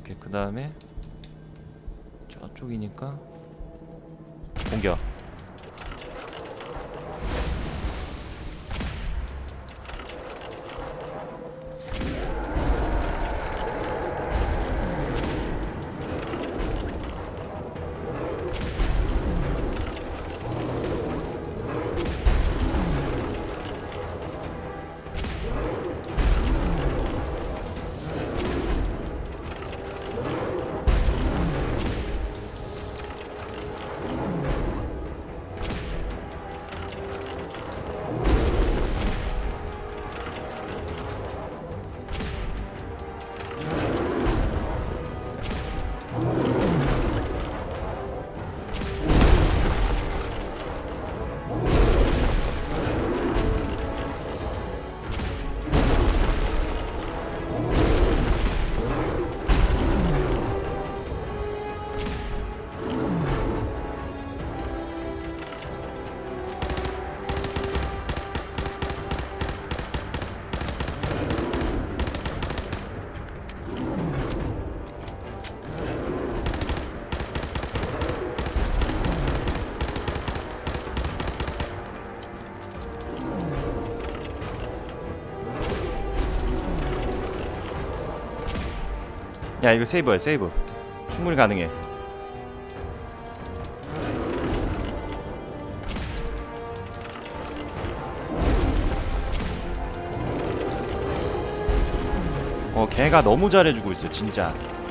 오케이, 그 다음에 저쪽이니까 공격. 야, 이거 세이브야, 세이브. 충분히 가능해. 걔가 너무 잘해주고 있어, 진짜.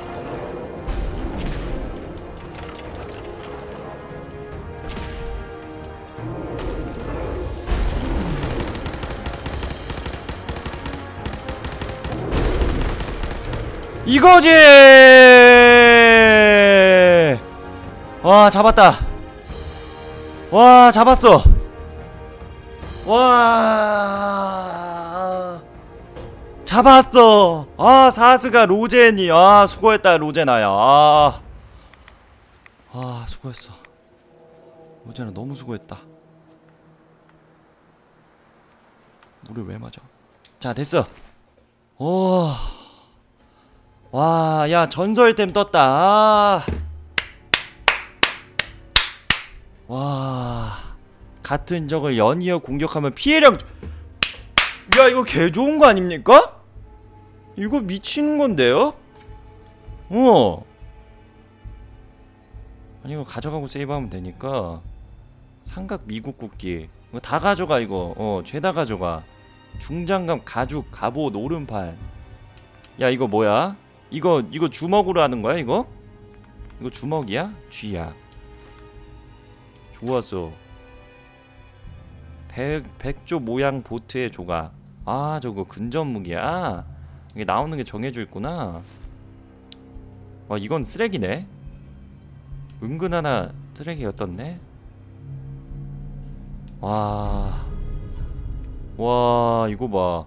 이거지! 와, 잡았다. 와, 잡았어. 와, 잡았어. 아, 사스가 로젠이. 아, 수고했다, 로제나야. 수고했어. 로제나 너무 수고했다. 물을 왜 맞아? 자, 됐어. 오. 와, 야, 전설템 떴다. 와, 같은 적을 연이어 공격하면 피해량. 야, 이거 개 좋은 거 아닙니까? 이거 미치는 건데요? 아니, 이거 가져가고 세이브하면 되니까. 삼각 미국 국기 이거 다 가져가. 이거 죄다 가져가. 중장갑, 가죽, 갑옷, 오른팔. 야, 이거 뭐야? 이거 주먹으로 하는 거야, 이거? 이거 주먹이야? 쥐야. 좋았어. 백조 모양 보트의 조각. 아, 저거 근접 무기야. 이게 나오는 게 정해져 있구나. 와, 이건 쓰레기네. 은근 하나 쓰레기였던데. 와, 이거 봐.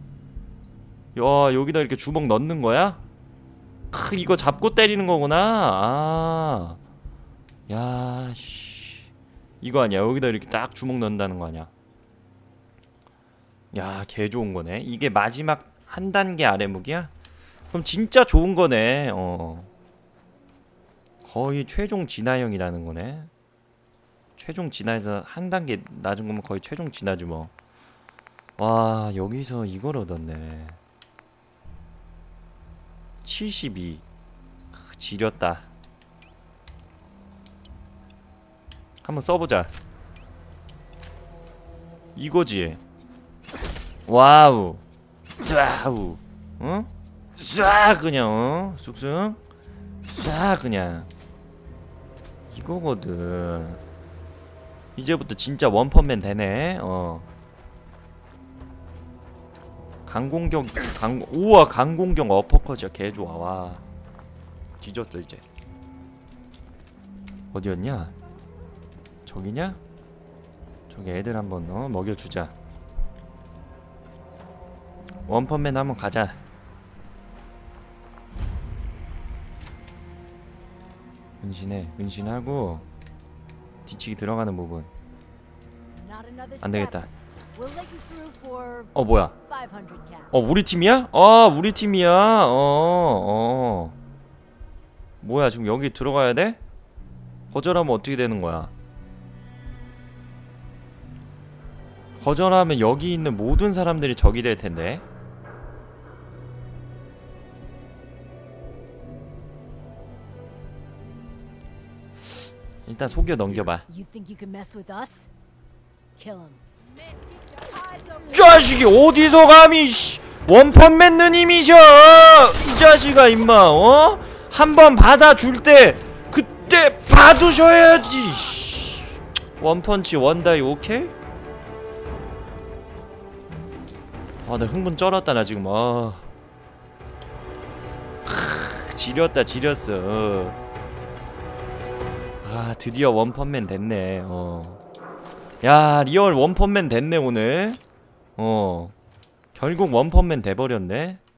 야, 여기다 이렇게 주먹 넣는 거야? 이거 잡고 때리는 거구나. 야, 씨. 이거 아니야. 여기다 이렇게 딱 주먹 넣는다는 거 아니야. 야, 개 좋은 거네. 이게 마지막 한 단계 아래 무기야? 그럼 진짜 좋은 거네. 거의 최종 진화형이라는 거네. 최종 진화에서 한 단계 낮은 거면 거의 최종 진화지 뭐. 와, 여기서 이걸 얻었네. 72. 지렸다. 한번 써보자. 이거지. 와우. 와우. 응? 쏴 그냥. 쑥쑥 쏴 그냥. 이거거든. 이제부터 진짜 원펀맨 되네. 강공격. 우와, 강공격 어퍼컷이야. 개좋아. 와, 뒤졌어 이제. 어디였냐? 저기냐? 저기 애들 한번 먹여주자. 원펀맨 한번 가자. 은신해. 은신하고 뒤치기 들어가는 부분. 안되겠다. 뭐야? 우리 팀이야? 우리 팀이야. 뭐야 지금 여기 들어가야 돼? 거절하면 어떻게 되는 거야? 거절하면 여기 있는 모든 사람들이 적이 될 텐데. 일단 속여 넘겨봐. You think you can mess with us? Kill him. 자식이 어디서 감히 원펀맨 누님이셔! 이 자식아 임마 어? 한번 받아줄 때 그때 받으셔야지. 원펀치 원다이 오케이? 아 나 흥분 쩔었다 나 지금. 지렸다 지렸어. 아 드디어 원펀맨 됐네. 야 리얼 원펀맨 됐네 오늘. 결국 원펀맨 돼버렸네.